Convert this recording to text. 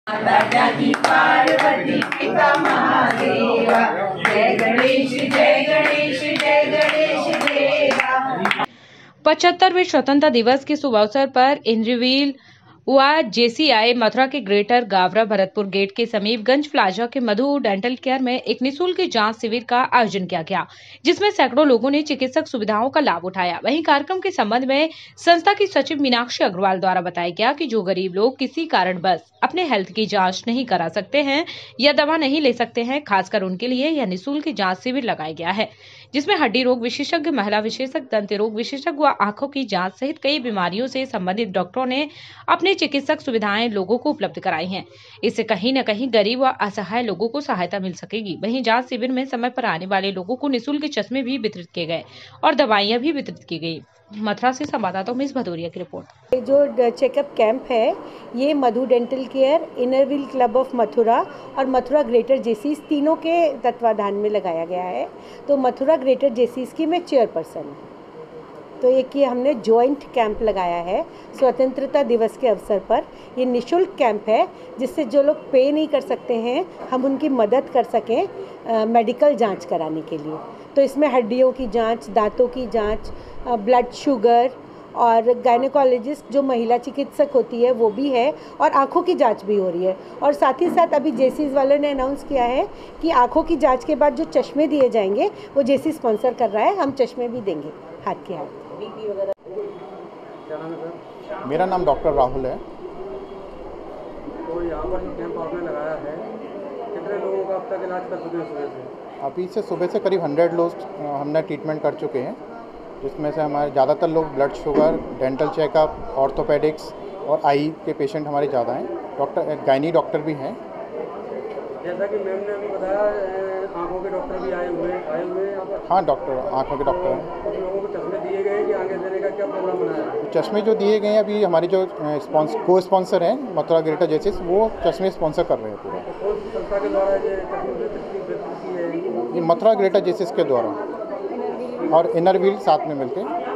माता की पार्वती पिता महादेव। जय गणेश जय गणेश जय गणेश देवा। 75वें स्वतंत्रता दिवस के शुभ अवसर पर इंद्रवील हुआ जेसीआई मथुरा के ग्रेटर गावरा भरतपुर गेट के समीप गंज प्लाजा के मधु डेंटल केयर में एक निःशुल्क जांच शिविर का आयोजन किया गया, जिसमें सैकड़ों लोगों ने चिकित्सक सुविधाओं का लाभ उठाया। वहीं कार्यक्रम के संबंध में संस्था की सचिव मीनाक्षी अग्रवाल द्वारा बताया गया कि जो गरीब लोग किसी कारणवश अपने हेल्थ की जांच नहीं करा सकते हैं या दवा नहीं ले सकते हैं, खासकर उनके लिए यह निःशुल्क जांच शिविर लगाया गया है, जिसमें हड्डी रोग विशेषज्ञ, महिला विशेषज्ञ, दंत रोग विशेषज्ञ व आंखों की जांच सहित कई बीमारियों से संबंधित डॉक्टरों ने अपने चिकित्सक सुविधाएं लोगों को उपलब्ध कराई हैं। इससे कहीं न कहीं गरीब व असहाय लोगों को सहायता मिल सकेगी। वहीं जांच शिविर में समय पर आने वाले लोगों को निःशुल्क चश्मे भी वितरित किए गए और दवाइयां भी वितरित की गई। मथुरा से संवाददाता मिस भदौरिया की रिपोर्ट। जो चेकअप कैंप है ये Madhu dental care, Inner Wheel Club of Mathura और मथुरा ग्रेटर जेसीस तीनों के तत्वाधान में लगाया गया है। तो मथुरा ग्रेटर जेसीस की मैं चेयरपर्सन हूँ। तो एक ये हमने जॉइंट कैंप लगाया है स्वतंत्रता दिवस के अवसर पर। ये निःशुल्क कैंप है जिससे जो लोग पे नहीं कर सकते हैं हम उनकी मदद कर सकें मेडिकल जांच कराने के लिए। तो इसमें हड्डियों की जांच, दांतों की जांच, ब्लड शुगर और गायनेकोलॉजिस्ट जो महिला चिकित्सक होती है वो भी है और आँखों की जांच भी हो रही है। और साथ ही साथ अभी जेसीस वालों ने अनाउंस किया है कि आँखों की जांच के बाद जो चश्मे दिए जाएंगे वो जेसी स्पॉन्सर कर रहा है, हम चश्मे भी देंगे हाथ के हाथ। मेरा नाम डॉक्टर राहुल है। तो यहाँ पर जो कैंप आपने लगाया है कितने लोगों का अब तक इलाज कर चुके हैं सुबह से? अभी से सुबह से करीब 100 लोग हमने ट्रीटमेंट कर चुके हैं, जिसमें से हमारे ज़्यादातर लोग blood sugar, dental checkup, orthopedics और आई के पेशेंट हमारे ज़्यादा हैं। डॉक्टर गायनी डॉक्टर भी हैं। जैसा कि मैम ने अभी बताया आँखों के डॉक्टर भी आए हुए हैं यहाँ पर। हाँ, डॉक्टर आँखों के डॉक्टर हैं। कुछ लोगों को चश्मे दिए गए कि आगे देने का क्या प्रोग्राम बनाया है? चश्मे जो दिए गए हैं अभी हमारे जो को स्पॉन्सर हैं मथुरा ग्रेटर जेसीस, वो चश्मे स्पॉन्सर कर रहे हैं पूरा। तो कौन सी संस्था के द्वारा ये चश्मे वितरित की है? ये मथुरा ग्रेटर जेसीस के द्वारा और इनरव्हील साथ में मिलकर